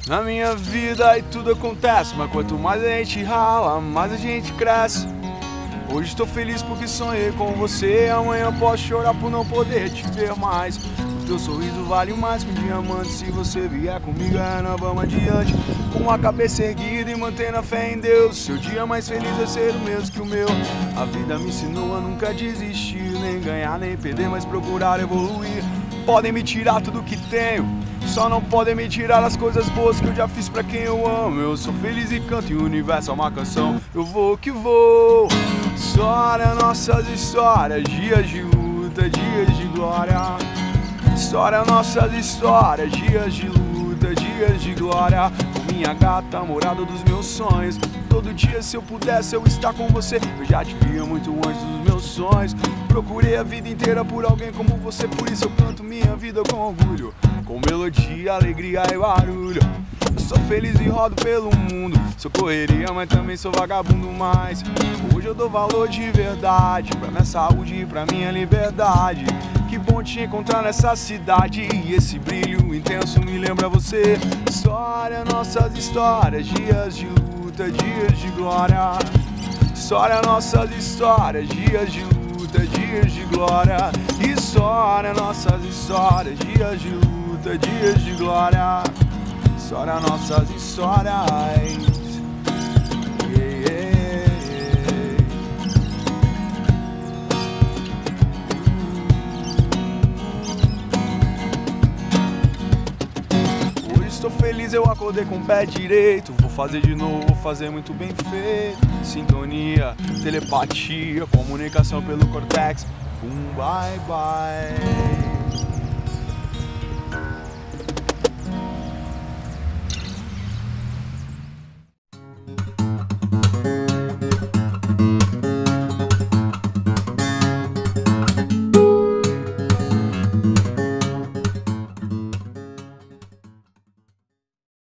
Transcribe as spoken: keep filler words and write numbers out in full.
Na minha vida e tudo acontece, mas quanto mais a gente rala, mais a gente cresce. Hoje estou feliz porque sonhei com você, amanhã posso chorar por não poder te ver mais. O teu sorriso vale mais que um diamante, se você vier comigo é nós vamos adiante. Com a cabeça erguida e mantendo a fé em Deus, seu dia mais feliz vai ser o mesmo que o meu. A vida me ensinou a nunca desistir, nem ganhar nem perder, mas procurar evoluir. Podem me tirar tudo que tenho, só não podem me tirar as coisas boas que eu já fiz pra quem eu amo. Eu sou feliz e canto e o universo é uma canção. Eu vou que vou. História, nossas histórias, dias de luta, dias de glória. História, nossas histórias, dias de luta, dias de glória. Com minha gata, morada dos meus sonhos. Todo dia se eu pudesse eu estar com você. Eu já te via muito antes dos meus sonhos. Procurei a vida inteira por alguém como você, por isso eu canto minha vida com orgulho, com melodia, alegria e barulho. Eu sou feliz e rodo pelo mundo. Sou correria, mas também sou vagabundo. Mas hoje eu dou valor de verdade pra minha saúde e pra minha liberdade. Que bom te encontrar nessa cidade, e esse brilho intenso me lembra você. História, nossas histórias, dias de luta, dias de glória. História, nossas histórias, dias de luta, dias de glória. História, nossas histórias, dias de luta, dias de glória. História, nossas histórias. Yeah, yeah, yeah. Hoje estou feliz, eu acordei com o pé direito. Vou fazer de novo, vou fazer muito bem feito. Sintonia, telepatia, comunicação pelo cortex. Um bye bye.